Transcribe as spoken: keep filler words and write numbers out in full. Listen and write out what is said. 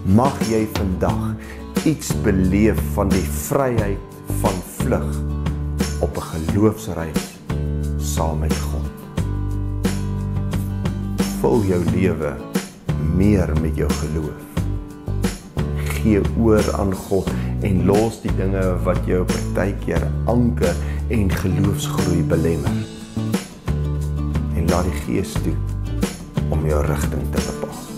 Mag jy vandag iets beleef van die vryheid van vlug op 'n geloofsreis saam met God. Vul jou lewe meer met jou geloof. Gee oor aan God en los die dinge wat jou partykeer anker en geloofsgroei belemmer. En laat die Gees toe om jou rigting te bepaal.